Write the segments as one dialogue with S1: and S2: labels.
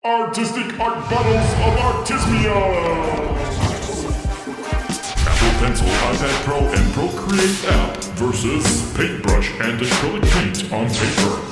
S1: Artistic Art Battles of Artismia! Apple Pencil, iPad Pro, and Procreate app versus Paintbrush and Acrylic paint on paper.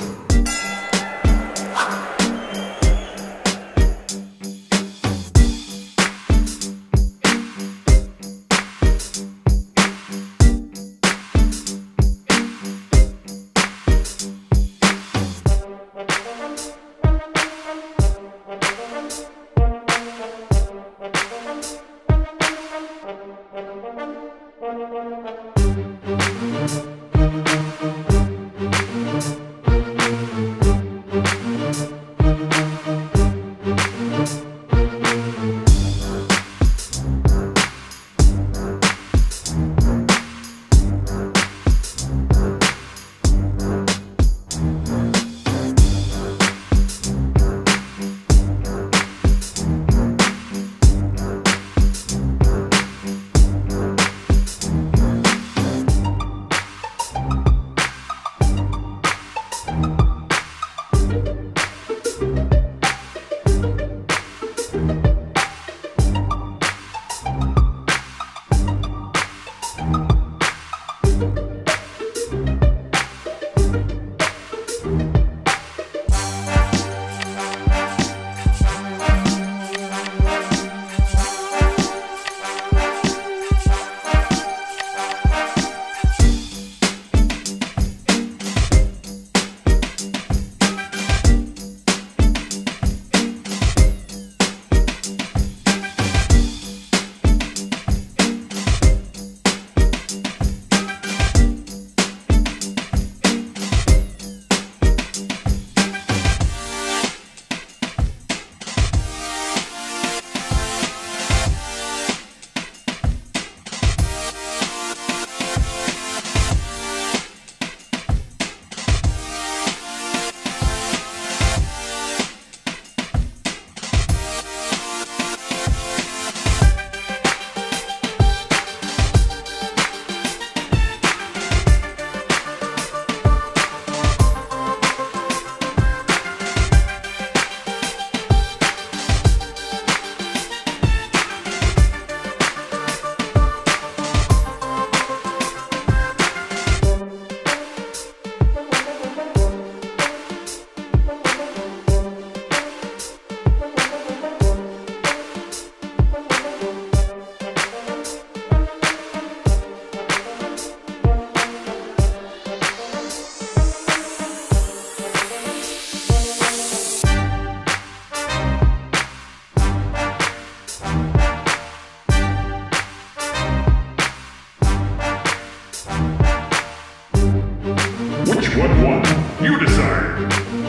S1: Which one won? You decide!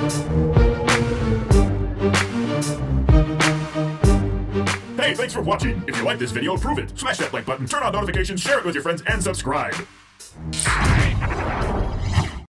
S1: Hey, thanks for watching! If you like this video, prove it! Smash that like button, turn on notifications, share it with your friends, and subscribe!